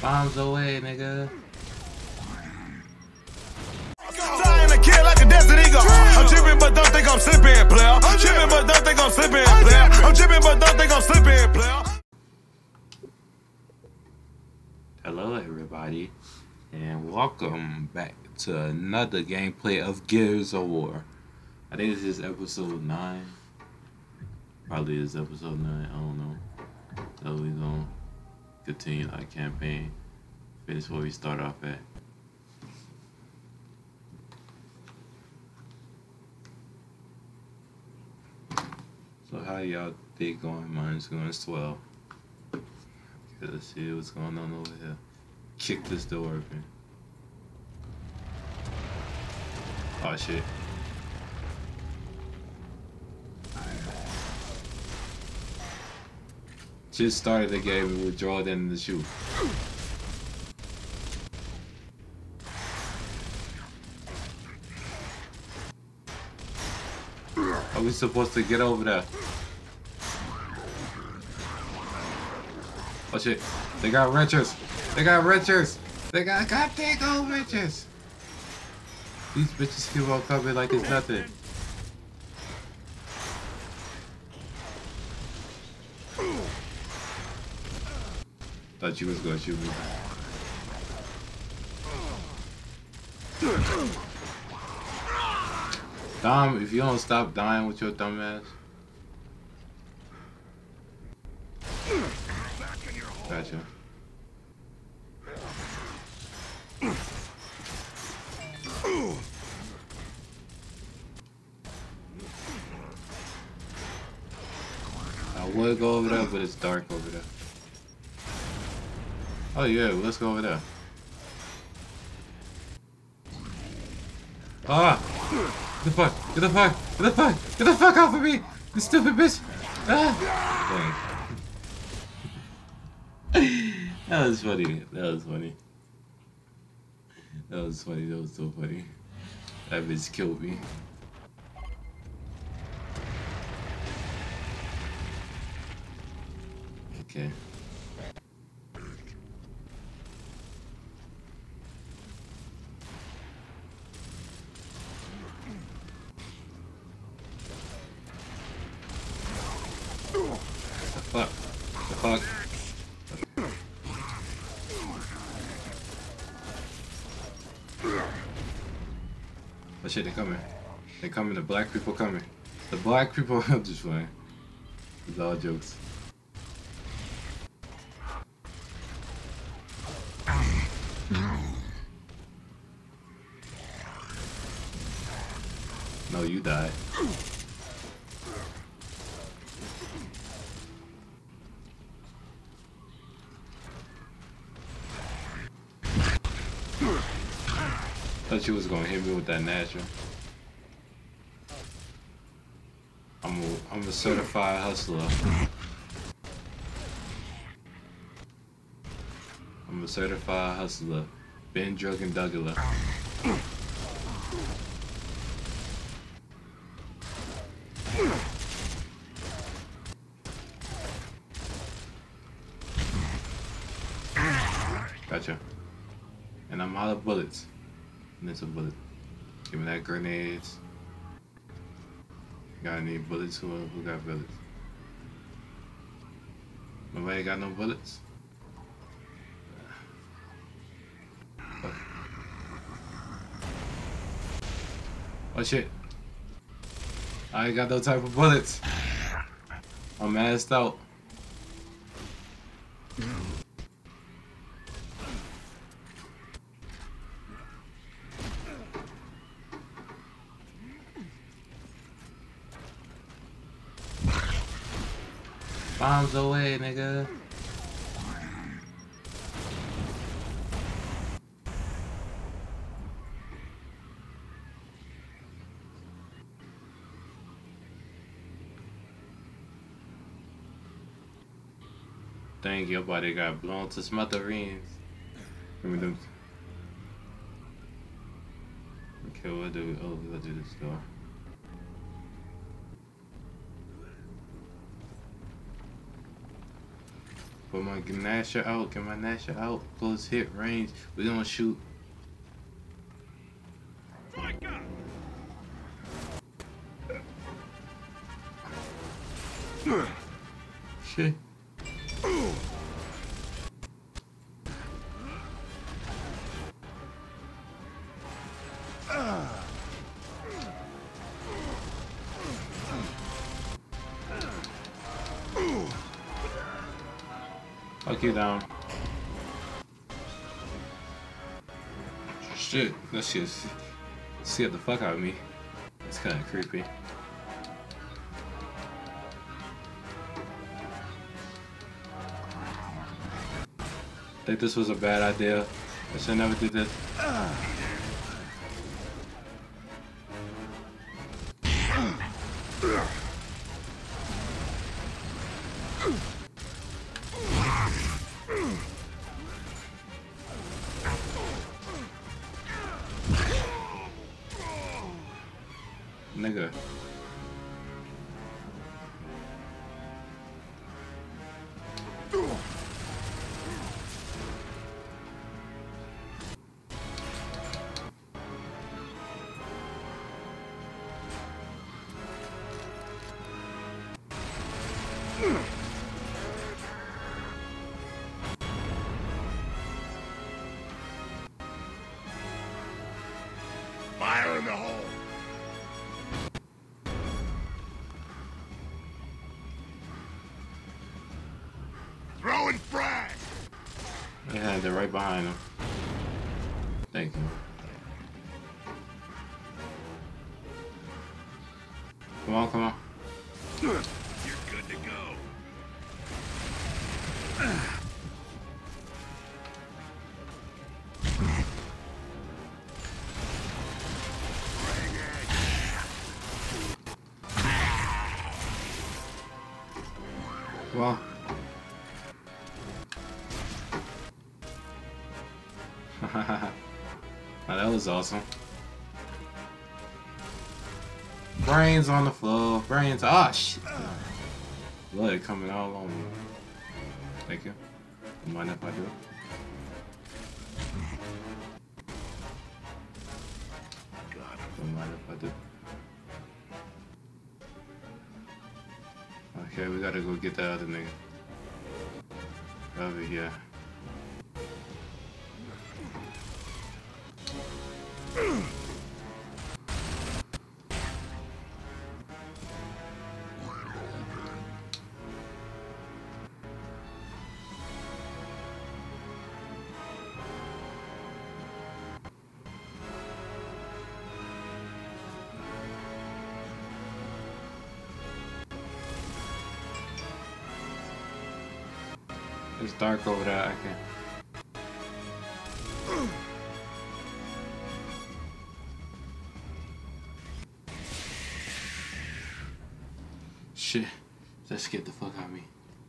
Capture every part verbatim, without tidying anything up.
Bombs away, nigga. I'm tripping, but don't think I'm slipping, player. I'm tripping, but don't think I'm slipping, player. I'm tripping, but don't think I'm slipping, player. Hello, everybody, and welcome back to another gameplay of Gears of War. I think this is episode nine. Probably is episode nine. I don't know. So we're gonna continue our campaign. Finish where we start off at. So how y'all day going? Mine's going swell. Okay, let's see what's going on over here. Kick this door open. Oh shit. Just started the game and withdraw it in the shoe. Are we supposed to get over there? Oh shit, they got wrenches! They got wrenches! They got goddamn old wrenches! These bitches keep on coming like it's nothing. Thought you was gonna shoot me. Dom, if you don't stop dying with your dumb ass. Gotcha. I would go over there, but it's dark over there. Oh yeah, let's go over there. Ah! Get the fuck! Get the fuck! Get the fuck! Get the fuck off of me! You stupid bitch! Ah! Dang. That was funny. That was funny. That was funny. That was so funny. That bitch killed me. Okay. Fuck. The fuck. Oh shit, they coming. They coming, the black people coming. The black people, I'm just playing. It's all jokes. No, you died. Thought you was gonna hit me with that natural. I'm a, I'm a certified hustler. I'm a certified hustler. Been drug and duggler. Gotcha. And I'm out of bullets. There's a bullet. Give me that grenades. Got any bullets? Who, who got bullets? Nobody got no bullets? Oh shit. I ain't got no type of bullets. I'm assed out. Bombs away, nigga. Dang, your body got blown to smithereens. Give me them. Okay, what do we? Oh, we'll do this door. Put my Gnasher out. Get my Gnasher out. Close hit range. We gonna shoot. Shit. Fuck you down. Shit, that shit scared the fuck out of me. It's kinda creepy. I think this was a bad idea. I should never did this. Nigga. Fire in the hole. Throwing frag. Yeah, they're right behind him. Thank you. Come on, come on. You're good to go. Come on. Oh, that was awesome. Brains on the floor. Brains. Ah, shit. Blood coming all on me. Thank you. Don't mind if I do. Don't mind if I do. Okay, we gotta go get that other nigga. Over here. It's dark over there, I can't. Shit, that scared the fuck out of me.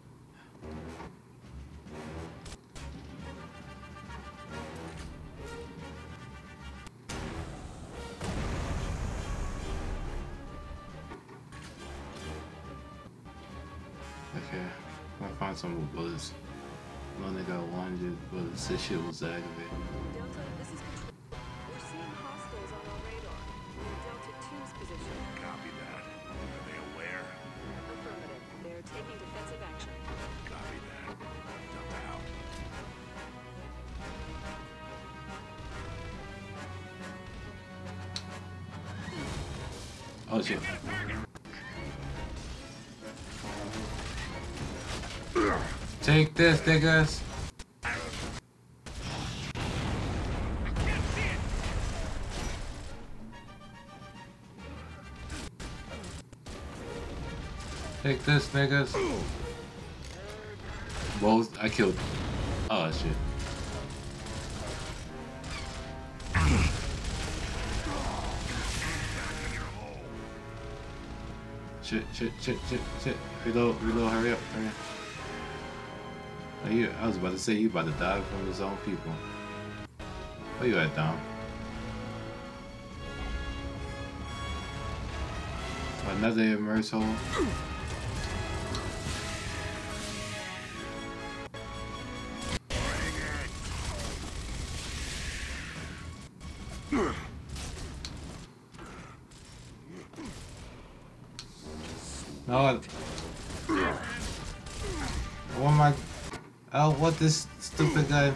Okay, I'm gonna find some more bullets. I only got one hundred bullets. This shit was activated. Delta, this is Control. We're seeing hostiles on our radar. Near Delta two's position. Copy that. Are they aware? Affirmative. They're taking defensive action. Copy that. Jump out. Oh shit. Take this, niggas. Take this, niggas. Both. I killed. Oh shit. Shit, shit, shit, shit, shit. Reload, reload, hurry up, hurry up. Oh, you, I was about to say you about to die from his own people. Where you at, Dom? Another immerse hole. No. What am I? Oh, what this stupid guy?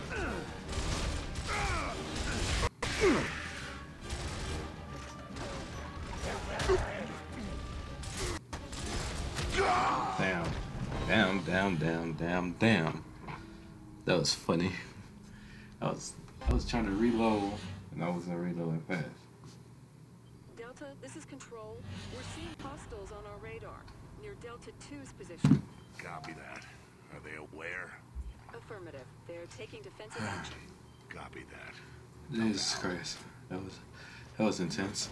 Damn. Damn, damn, damn, damn, damn. That was funny. I was I was trying to reload and I wasn't reloading fast. Delta, this is Control. We're seeing hostiles on our radar, near Delta two's position. Copy that. Are they aware? Affirmative. They're taking defensive action. Copy that. Jesus Christ. That was that was intense.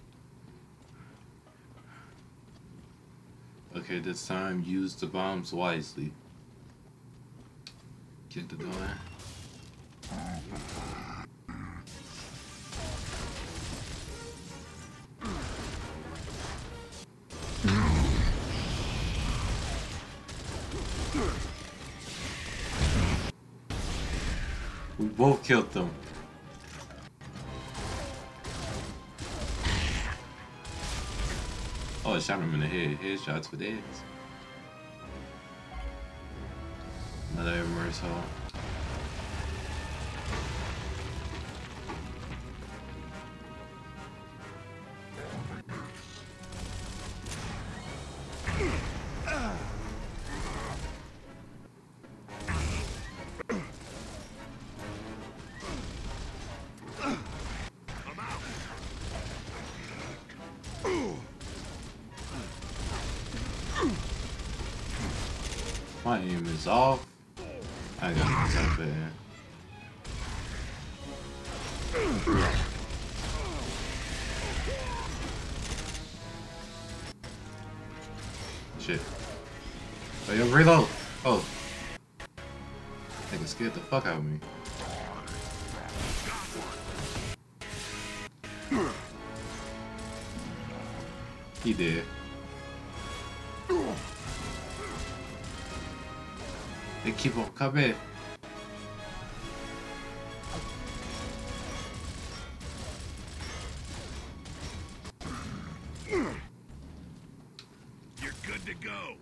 Okay, this time use the bombs wisely. Get the door. We both killed them. Oh, I shot him in the head. Headshots for days. Another immerse hole. My aim is off. I got this up there. Shit. Oh, yo, reload! Oh. Nigga scared the fuck out of me. He did. They keep on coming. You're good to go.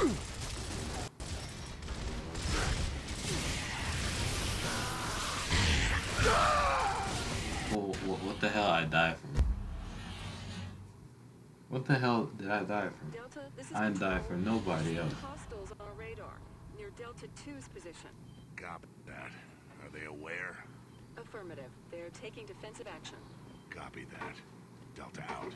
Oh, what, what the hell I died from? What the hell did I die from? Delta, this is I didn't die from nobody else. Hostiles on our radar, near Delta two's position. Copy that. Are they aware? Affirmative. They're taking defensive action. Copy that. Delta out.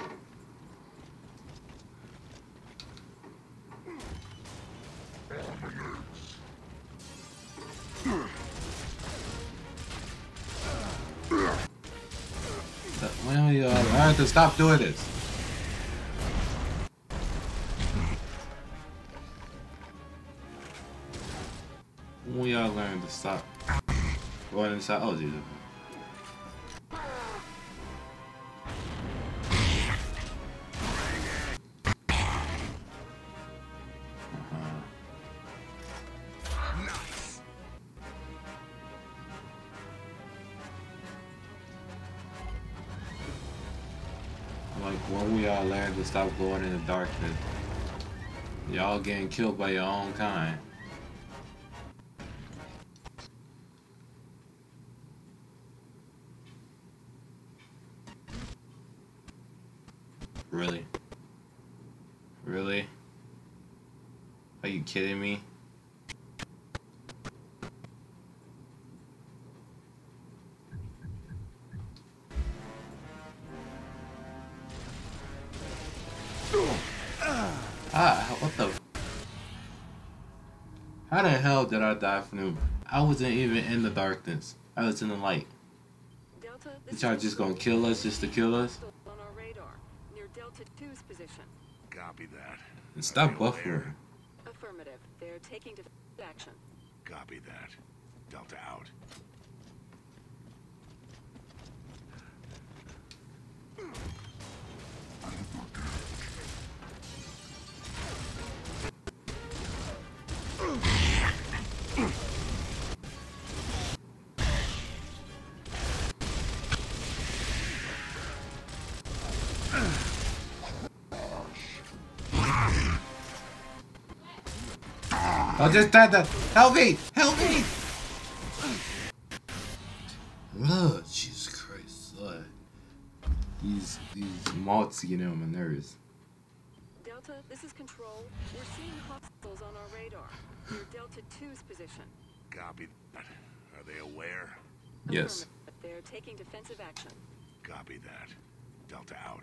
When we, uh, I have to stop doing this. When we all learn to stop going inside. Oh, Jesus. Like when we all learn to stop going in the darkness, y'all getting killed by your own kind. Really? Really? Are you kidding me? Ah, what the? How the hell did I die from him? I wasn't even in the darkness. I was in the light. Delta, You this y'all is just gonna Control. kill us just to kill us? Hostiles on our radar, near Delta two's position. Copy that. And stop Are they buffering. aware? Affirmative. They're taking defensive action. Copy that. Delta out. I just died. That help me! Help me! Oh, Jesus Christ! Uh, these these malts get on my nerves. Delta, this is Control. We're seeing hostiles on our radar near Delta two's position. Copy that. Are they aware? Yes. They're taking defensive action. Copy that. Delta out.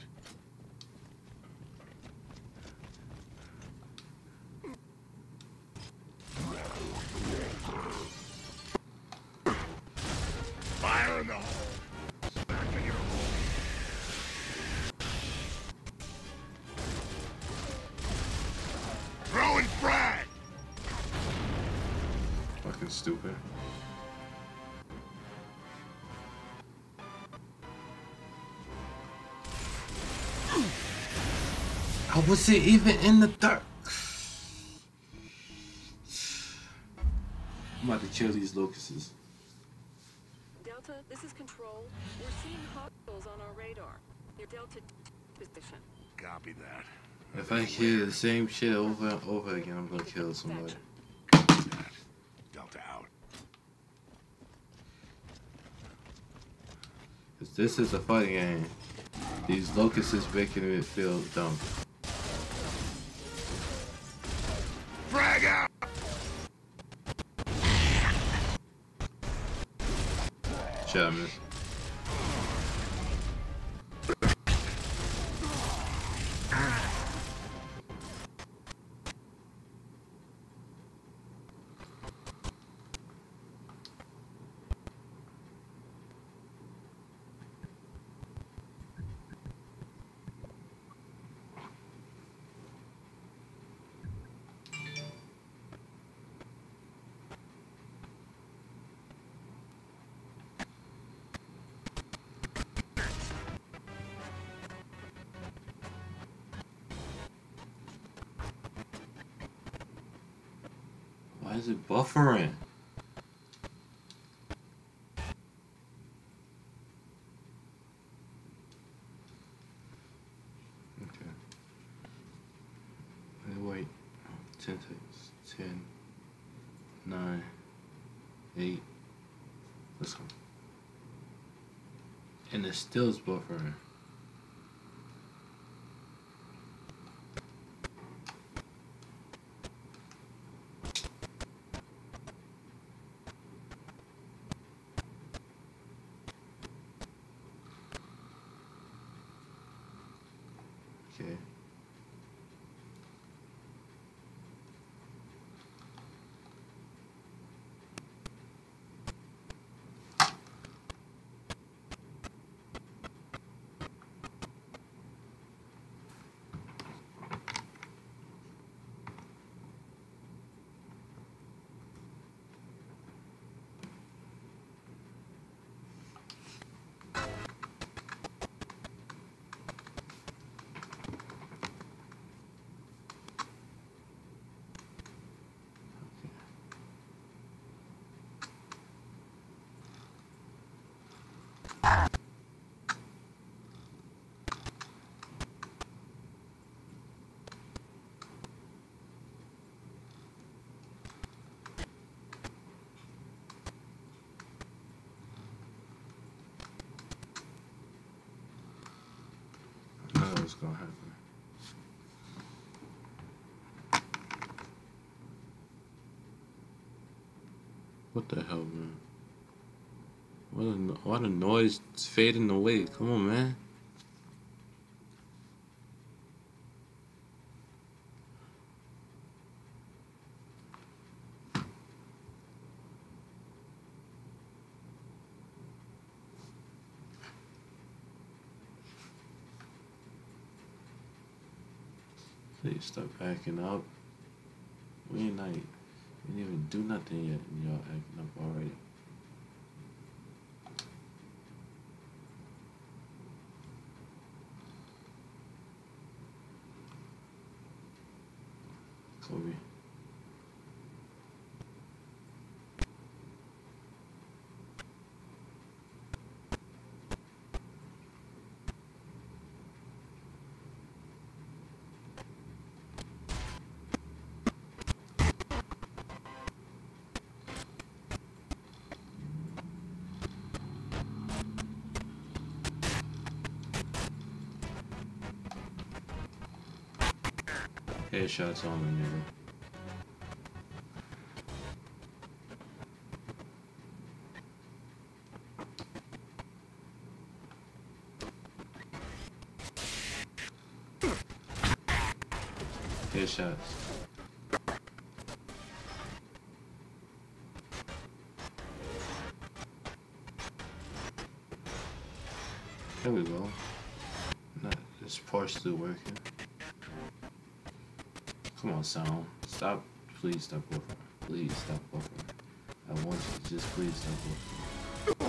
Fire in the hole. Back in your hole. Throwing frag. Fucking stupid. I wasn't even in the dark. I'm about to kill these locusts. Delta, this is Control. We're seeing hostiles on our radar near Delta two's position. Copy that. If I hear the same shit over and over again, I'm gonna kill somebody. Copy that. Delta out. Cause this is a fighting game. These locusts is making it feel dumb. Frag out. Shit, I missed. Why is it buffering? Okay. Wait, wait. ten seconds. ten, nine, eight. Let's go. And it still is buffering. Okay. I know what's gonna happen. What the hell, man? What a, no- what a noise is fading away. Come on, man. Please stop acting up. We ain't like, we didn't even do nothing yet, and y'all acting up already. Kobe. Headshots on the nigga. Headshots. There we go. Not, this part's still working. Come on, sound. Stop. Please stop buffering. Please stop buffering. I want you to just please stop buffering.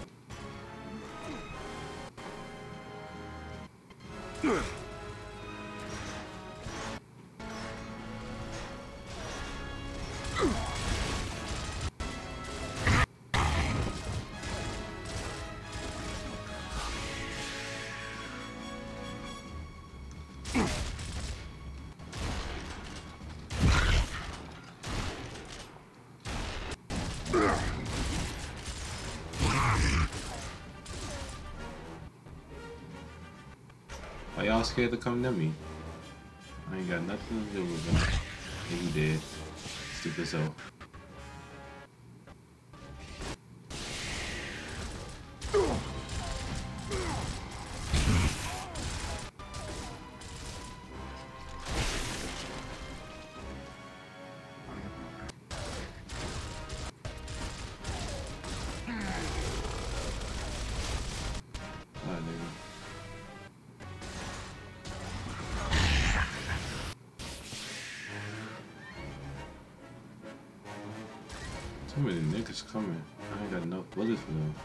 Why y'all scared to come near me? I ain't got nothing to do with them. Yeah, he dead. Stupid so. Too many niggas coming. I ain't got enough bullets for them.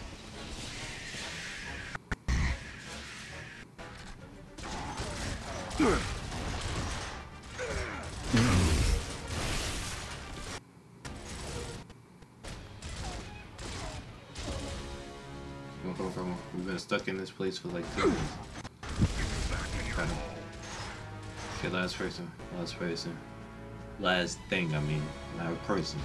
Come on, come on, come on. We've been stuck in this place for like two minutes. Got him. Okay, last person. Last person. Last thing, I mean. Not a person.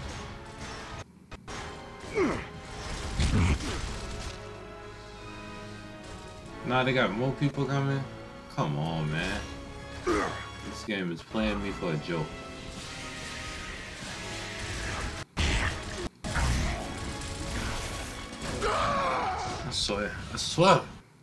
Nah, they got more people coming? Come on, man. This game is playing me for a joke. I swear, I swear.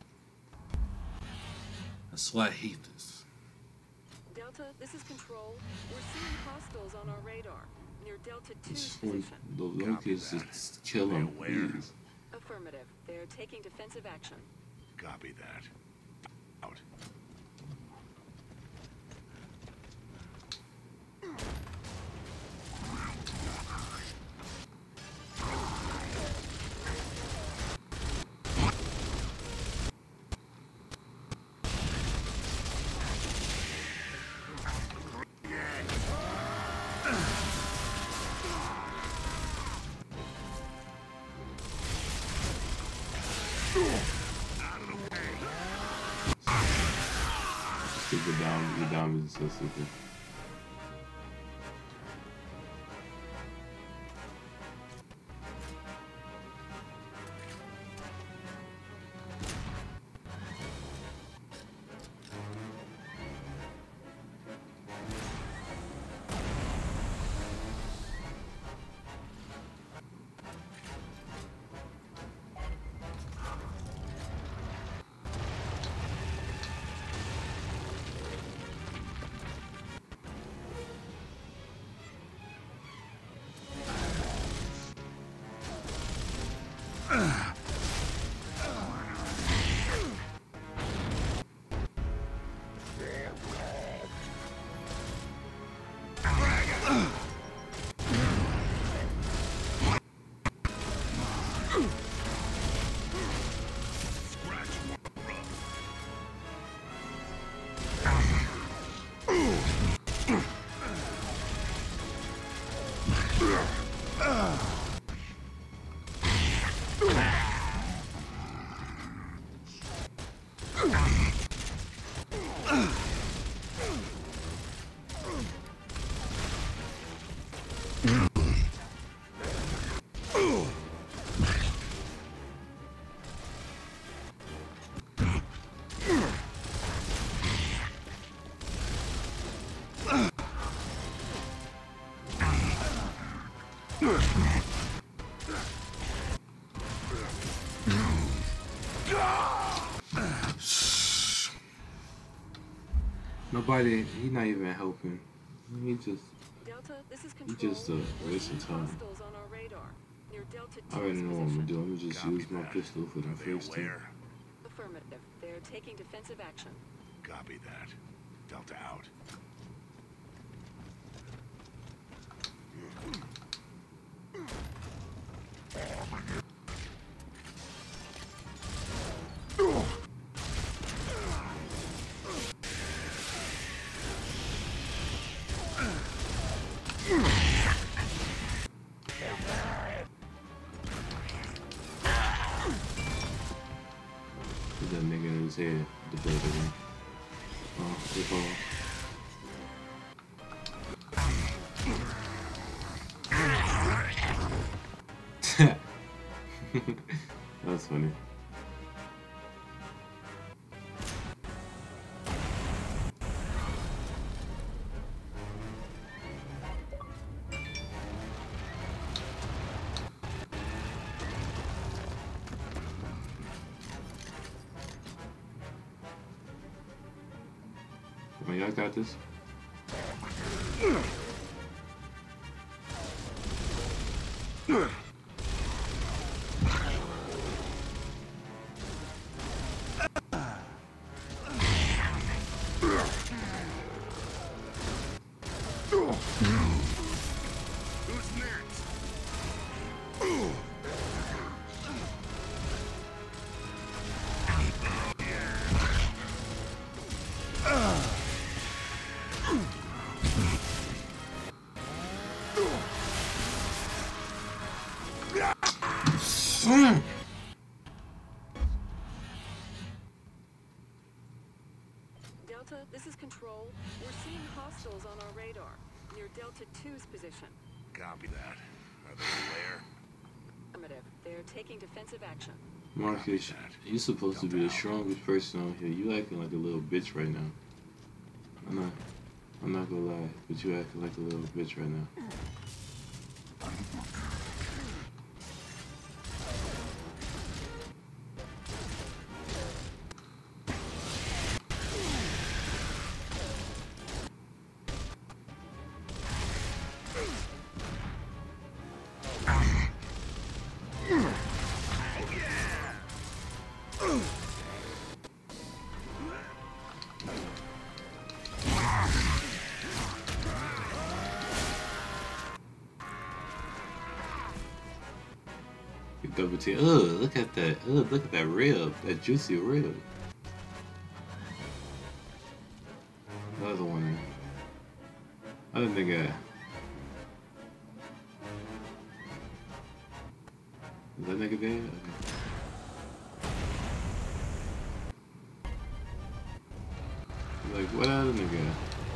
I swear I hate this. Delta, this is Control. We're seeing hostiles on our radar near Delta two's position. The link is just kill them, please. Affirmative. They're taking defensive action. Copy that. Out. Stupid down, the diamond is so stupid. Nobody, he not even helping. He just, Delta, this is he control. just a We're waste of seeing time. hostiles on our radar near Delta I already two's know what I'm gonna position. do. I'm gonna just Copy use my that. pistol for the Are they first two. aware? Affirmative. They're taking defensive action. Copy that. Delta out. Put that nigga in his head, the building. Oh, they fall. That's funny. Come on, y'all got this. Who's next? Mm. Delta, this is control. We're seeing hostiles on our radar near Delta two's position. Copy that. Are they aware? Affirmative. They're taking defensive action. Marcus, you're supposed to be the strongest person on here. You acting like a little bitch right now. I'm not, I'm not gonna lie, but you acting like a little bitch right now. Double T. Ugh, look at that. Ugh, look at that rib. That juicy rib. Another one. Other nigga. Is that nigga dead? Okay. Like, what other nigga?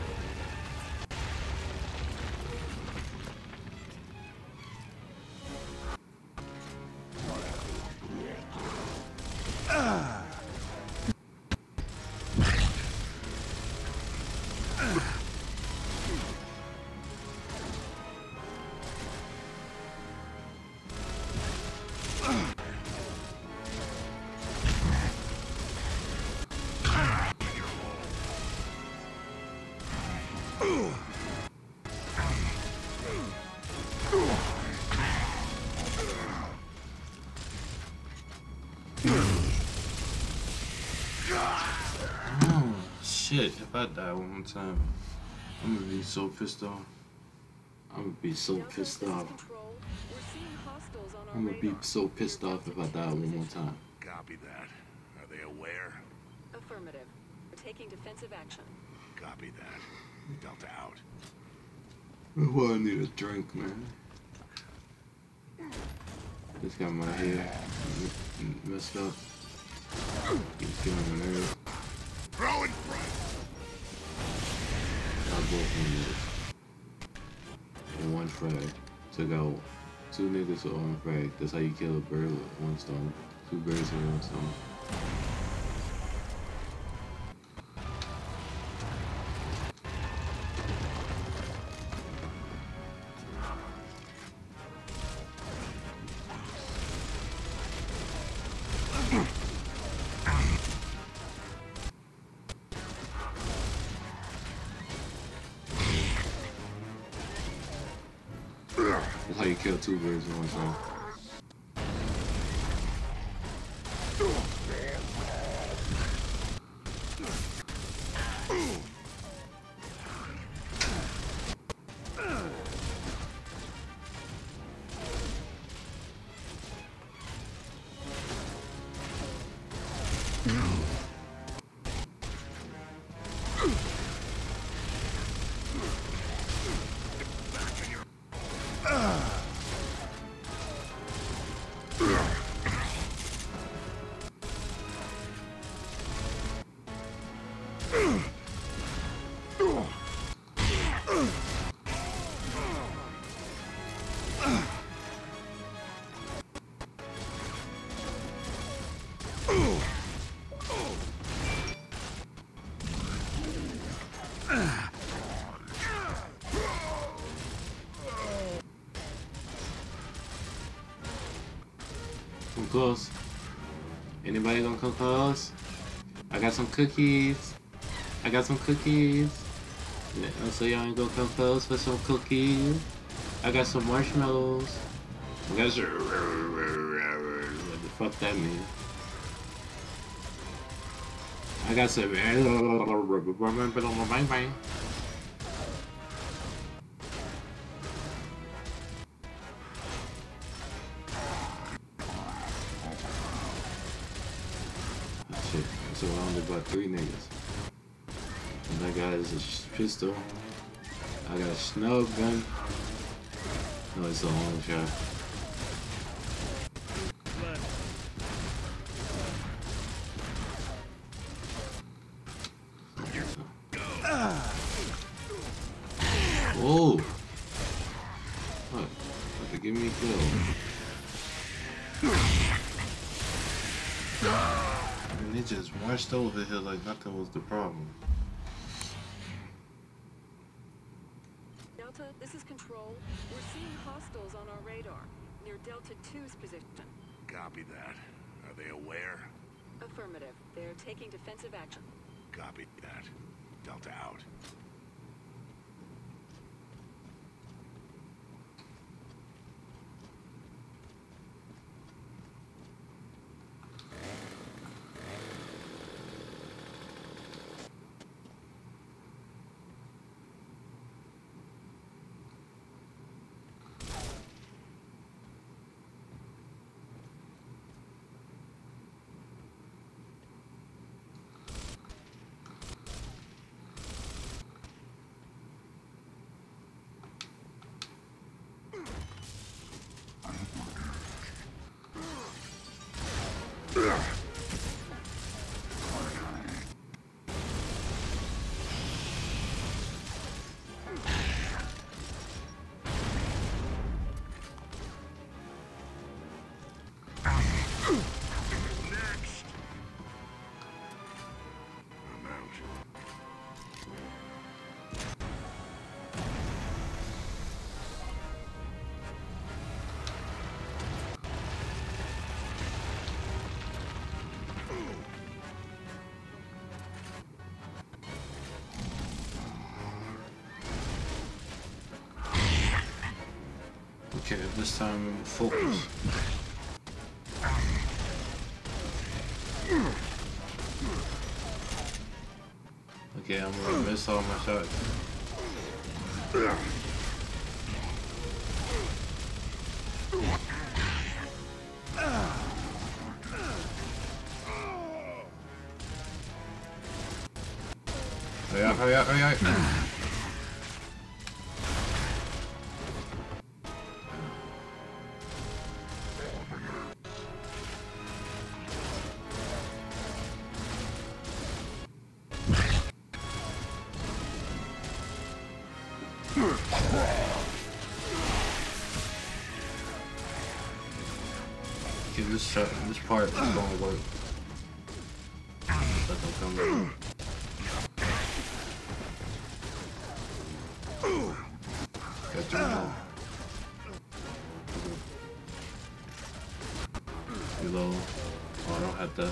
Oh, shit. If I die one more time, I'm gonna be so pissed off. I'm gonna be so Delta, pissed this is off. control. We're seeing hostiles on our I'm gonna be radar so pissed near off if I Delta die two's one more position. time. Copy that. Are they aware? Affirmative. We're taking defensive action. Copy that. Delta out. Well, I need a drink, man. Just got my hair m- messed up. It's getting on my nerves. Throw in front. I both niggas. And one frag. Took out two niggas with one frag. That's how you kill a bird with one stone. Two birds with one stone. kill two birds with one stone. Come close. Anybody gonna come close? I got some cookies. I got some cookies. Yeah, so y'all ain't gonna come close for some cookies. I got some marshmallows. I got some... What the fuck that mean? I got some... Bang bang. So I only got three niggas. And that guy is a pistol. I got a snub gun. No, it's a long shot. Whoa! What? What to give me a kill? And they just marched over here like nothing was the problem. Delta, this is Control. We're seeing hostiles on our radar, near Delta two's position. Copy that. Are they aware? Affirmative. They're taking defensive action. Copy that. Delta out. Okay, this time focus. Okay, I'm gonna miss all my shots. Hurry up, hurry up, hurry up. Okay, this shot, this part is gonna work. Let them come back. Got three more. Reload. Oh, I don't have to.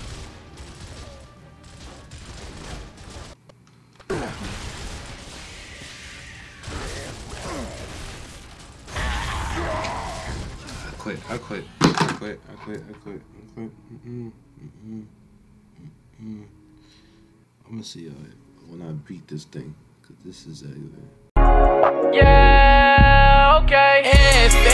quit. I quit. I quit. I quit. I quit. I quit. Mm-mm. Mm-mm. Mm-mm. I'm gonna see y'all when I beat this thing, cause this is a. Yeah, okay. If